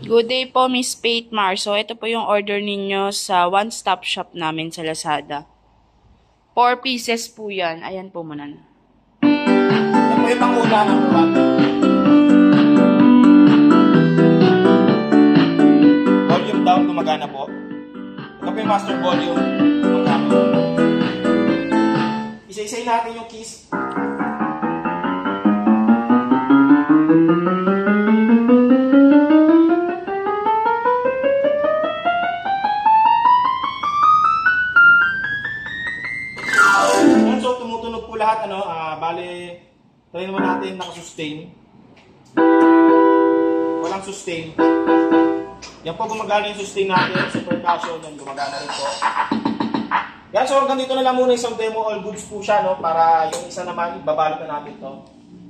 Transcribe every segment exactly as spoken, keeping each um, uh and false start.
Good day po, Miss Faith Mar. So, ito po yung order ninyo sa one-stop shop namin sa Lazada. Four pieces po yan. Ayan po muna. Yan po yung panguna ng one. Volume down, gumagana po. Ito po yung master volume, gumagana. Isa-isay natin yung keys. So, tumutunog po lahat, ano, uh, bale, try naman natin naka-sustain. Walang sustain. Yan po, gumagana yung sustain natin sa percussion, yan, gumagana rin po. Yan, so hanggang dito na lang muna isang demo, all goods po siya, no, para yung isa naman, ibabalot na natin to.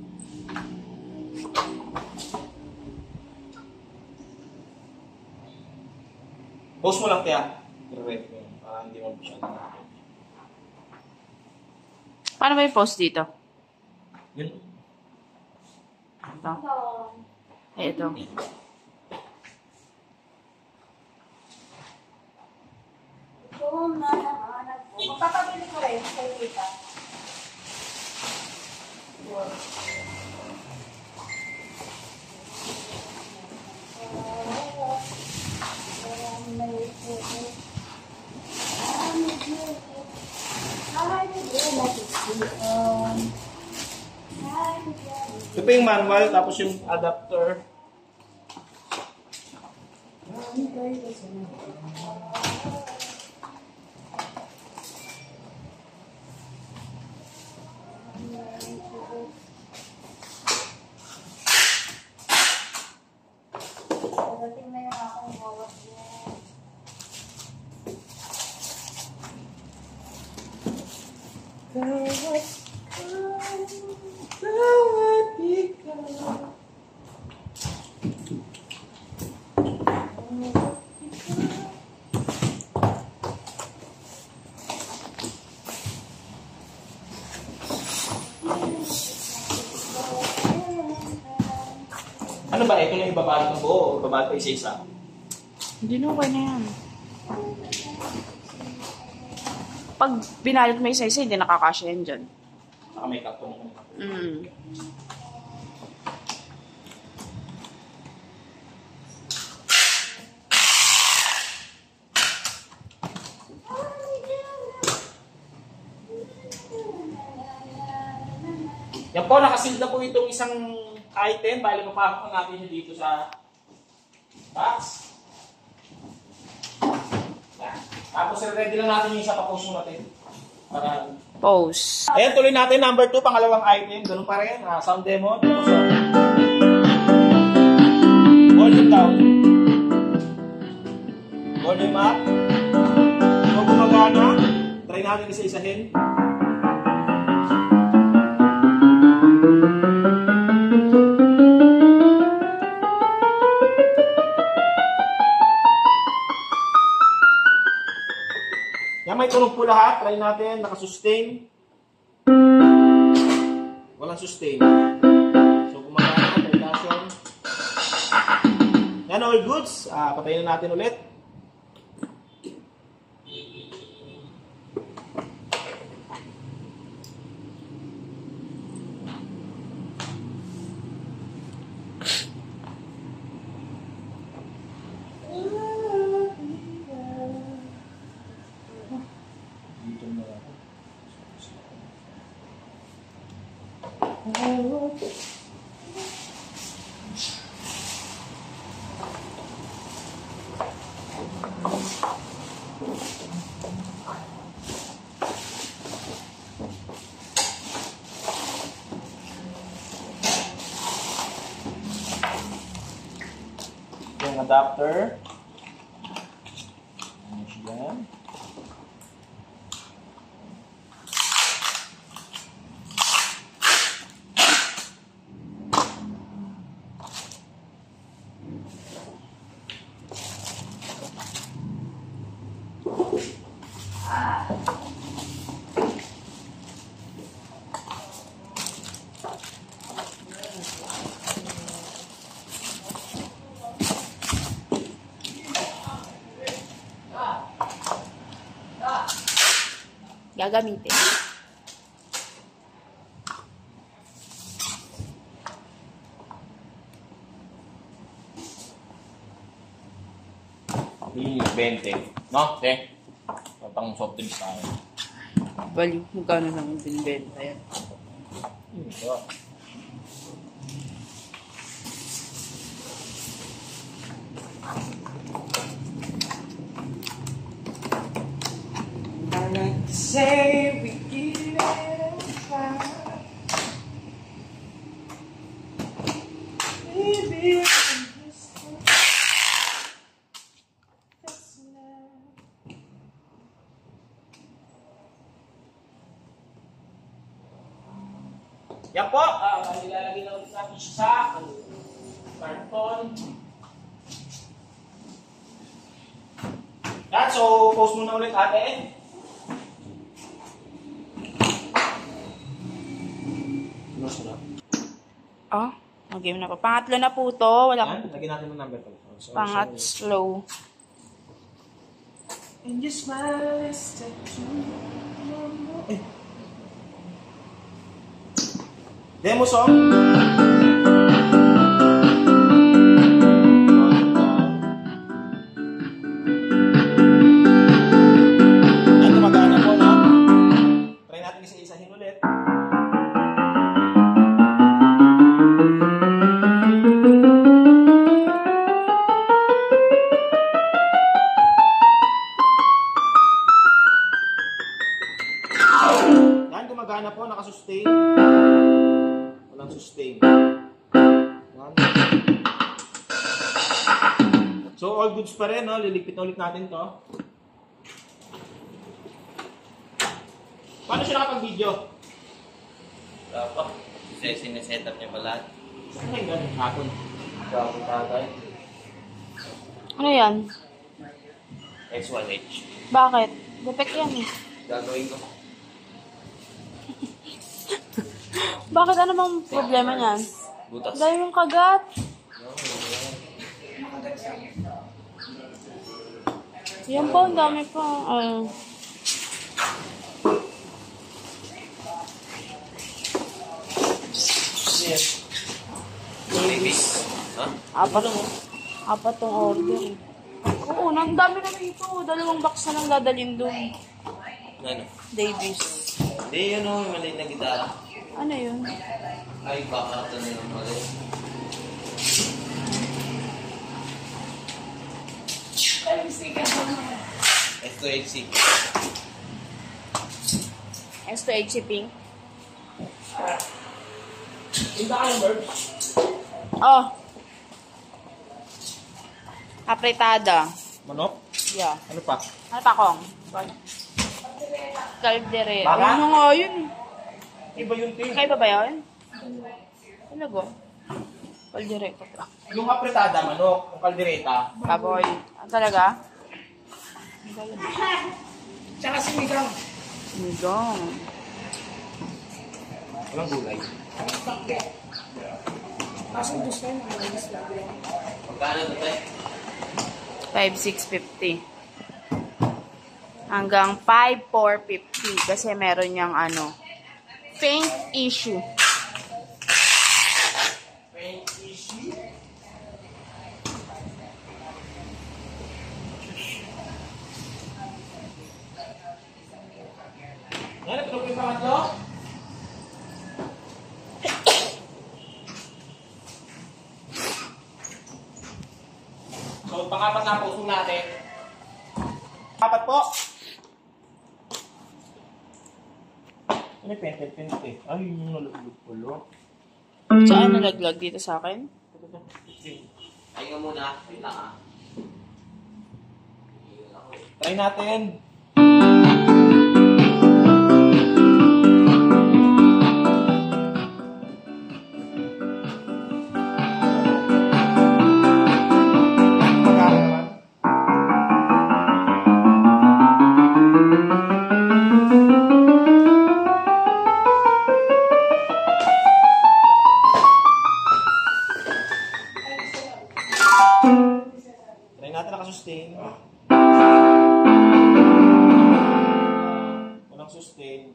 Pause mo lang, kaya. I-rep mo yun, para hindi mo po siya natin. Paano ba yung post dito? Yun. Ito. Ay, ito. Kung nanahanap po, magpapabili ko rin sa kita. Ito pa yung manual, tapos yung adapter. Dating na yung akong bawas niya. Bawat bawat ikaw. Ano ba? Ito na ibabalot ng buo o ibabalot pa isa-isa? Hindi na, okay na yan. Pag binalot mo isa-isa, hindi nakakasya yan dyan. Naka-makeup po naman. Mm. Yan po, nakaseal na po itong isang item. Bali, mapasok na natin yun dito sa box. Yan. Tapos, ready lang natin yung isa pa post mo natin. Para... Post. Ayan, tuloy natin. Number two, pangalawang item. Ganun pa rin. Uh, sound demo. Tapos, uh, volume down. Volume up. Kung gumagana, try natin isa-isahin. Yan, may tunog po lahat. Try natin. Naka-sustain. Walang sustain. So, gumagana. Percussion. Yan, all goods. Ah, patayin na natin ulit. Yung adapter. Yan. gagamitin. Yung twenty. No? Okay. Pang soft drinks tayo. Bali, magkano lang binibenta yan? Hmm, diba? I like to say we give it a try. Maybe I'm just this now. Yan po, ah, uh, ilalagay na ulit natin siya sa karton. Yan, so post muna ulit ate. Oh, mag-game na pa. Pangatlo na po to. Wala Yan, lagyan natin ng number pala. So, pangat so, slow. and your smile is tattooed. Eh. Demo song. Yan, gumagana po, no? Try natin isa-isahin ulit. Yan, gumagana po, nakasustain. Walang sustain. Yan. So, all goods pa rin, no? Liligpit na ulit natin to. Paano siya nakapag-video? Dapat. Kasi sineset up niya ba lahat? Saan yung ganun? Hapon. Dapat tatay. Ano yan? X one H. Bakit? Defect yan eh. Gagawin ko. Bakit? Ano bang problema niyan? Butas. Dahil yung kagat. Yan po, ang dami pa. Uh, Yes. Babies. Ha? apat, apat tong order eh. Oo, ang dami na dito. Dalawang box na lang dadalhin doon. Ano? Davis. Hindi, yun o. Yung maliit na gitara. Ano yun? Ay, baka ito na yung maliit. S two H C. S two H C pink. Tinda ka yung bird? Oh. Apretada. Manok? Yeah. Ano pa? Ano pa kong? Caldere. Baka? Ano nga yun? Iba yung ting. Kaya ba ba yun? Talaga? Caldere ko pa. Yung apretada, manok. Yung kaldereta. Baboy. Ah, talaga? Tsaka sinigang. Sinigang. Walang gulay. Magkano ito tayo? five six fifty. Hanggang five four fifty. Kasi meron niyang ano, paint issue. Paint issue? Yan, ito po yung pangatlo. So, pangapat na puso natin. Apat po. Ano yung pentel, pentel? Ay, yung nalaglag pala. Saan nalaglag dito sa akin? Ay nga muna. Wait lang ah. Try natin. Magkano naman? Try natin nakasustain. Walang ng sustain.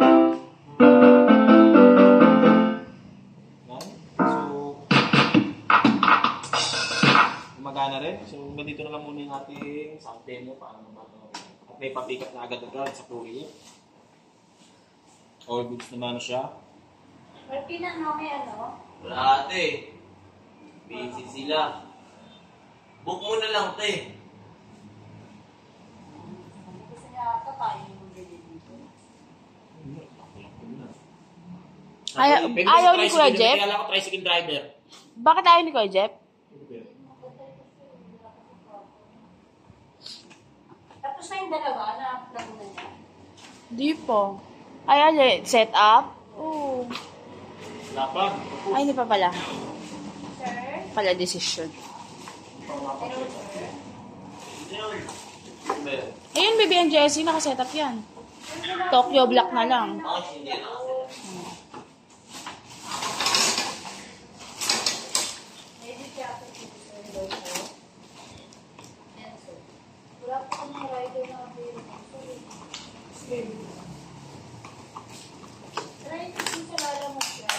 Yan. So, gumagana rin. So, ganito na lang muna yung ating sound demo para mabato. At may papikat na agad-agad sa puwi. All goods naman siya. Martin, ano, may ano? Wala ate. Busy sila. Book mo na lang te. Gusto niya ata tayo yung bili dito. Ay- Pwede ayaw sa ni tricycle, Kuya Jeff? Kaya lang ako tricycle driver. Bakit ayaw ni Kuya Jeff? Tapos na yung dalawa na plug na niya. Di po. Ay, ay, set up? Oo. Wala pa. Ay, hindi pa pala. Sir? Pala decision. Hello, sir? Ayun, baby and Jessie, nakaset up yan. Tokyo Black na lang. Ako hindi na kasi. Maybe siya ako dito, sir. Hello, sir. Yan, sir. Wala po kami rider na available. Sorry. Try ko yung sa lala mo siya.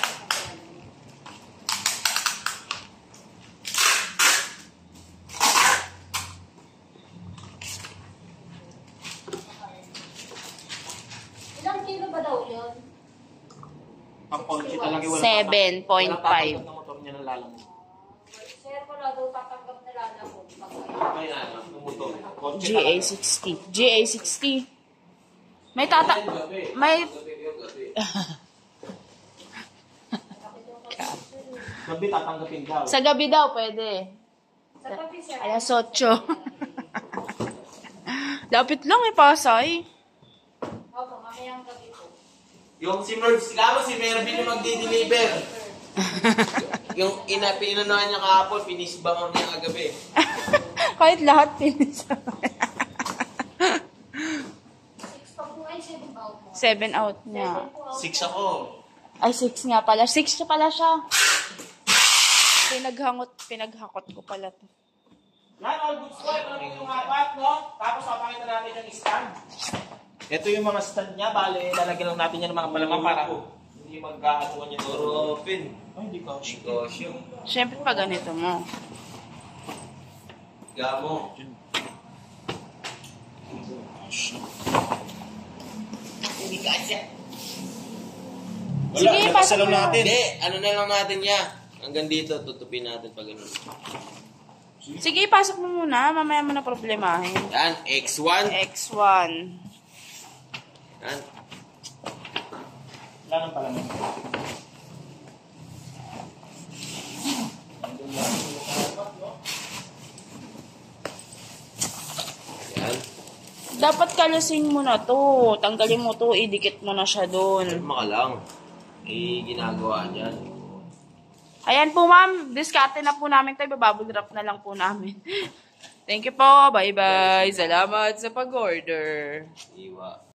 Ilang kilo ba daw yun? Ang ponchi talaga wala seven point five. Wala tatanggap ng motor niya ng lalang. Sir, wala daw tatanggap na lala ko. Kaya ano, ng motor. Ponchi G A talaga. sixty. G A sixty. May tata... May... Gabi tatanggapin daw. Sa gabi daw, pwede. Sa gabi, sir. Alas otso. Lapit lang eh, Pasay. Opo, mamayang gabi po. Yung si Mervs, kamo si Mervin yung magdi-deliver. Yung ina, pinunahan niya kahapon, pinisbangan niya kagabi. Kahit lahat pinisa. Six pa po ay seven out mo. Seven out niya. Seven po out. Six ako. Ay, six nga pala. Six na pala siya. Pinaghangot, pinaghakot ko pala to. Yan, all goods po. Ito na po yung apat, no? Tapos papakita natin yung stand. Ito yung mga stand niya. Bale, lalagyan lang natin yan ng mga palaman para hindi magkakatuan yung Toro open. Ay, hindi ka. Negosyo. Siyempre pa ganito mo. Gamo. Hindi kasya. Wala, Sige, nabasa pasok lang mo. natin. Hindi, ano na lang natin niya. Hanggang dito, tutupin natin pag ganun. Sige, pasok mo muna. Mamaya mo na problemahin. Yan, X one. X one. Yan. Wala nang palaman. Yan. Dapat kalasing mo na to. Tanggalin mo to, idikit mo na siya doon. Kalma ka lang. Eh, ginagawa niyan. Ayan po, ma'am. Diskarte na po namin to. Ibabubble wrap na lang po namin. Thank you po. Bye-bye. Salamat sa pag-order. Iwa.